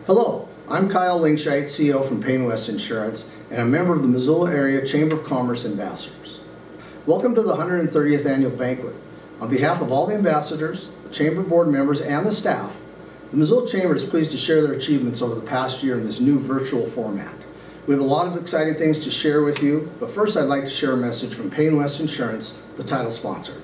Hello, I'm Kyle Lingscheit, CEO from Payne West Insurance, and a member of the Missoula Area Chamber of Commerce Ambassadors. Welcome to the 130th Annual Banquet. On behalf of all the ambassadors, the Chamber Board members, and the staff, the Missoula Chamber is pleased to share their achievements over the past year in this new virtual format. We have a lot of exciting things to share with you, but first I'd like to share a message from Payne West Insurance, the title sponsor.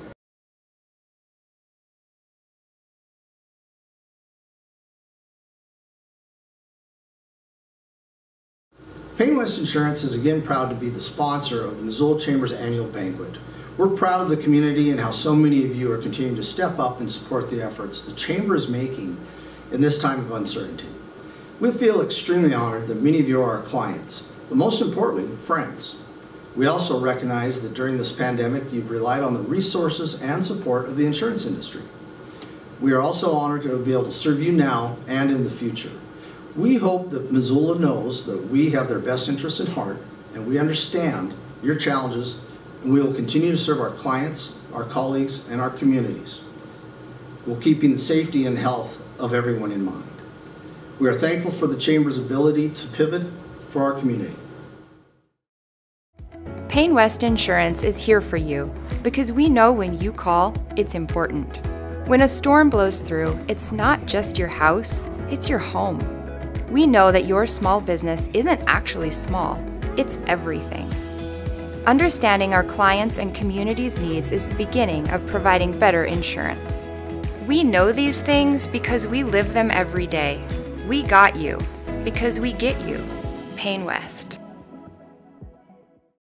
Payne West Insurance is again proud to be the sponsor of the Missoula Chamber's annual banquet. We're proud of the community and how so many of you are continuing to step up and support the efforts the Chamber is making in this time of uncertainty. We feel extremely honored that many of you are our clients, but most importantly, friends. We also recognize that during this pandemic, you've relied on the resources and support of the insurance industry. We are also honored to be able to serve you now and in the future. We hope that Missoula knows that we have their best interests at heart and we understand your challenges, and we will continue to serve our clients, our colleagues, and our communities, while keeping the safety and health of everyone in mind. We are thankful for the Chamber's ability to pivot for our community. Payne West Insurance is here for you because we know when you call, it's important. When a storm blows through, it's not just your house, it's your home. We know that your small business isn't actually small, it's everything. Understanding our clients' and community's needs is the beginning of providing better insurance. We know these things because we live them every day. We got you because we get you. Payne West.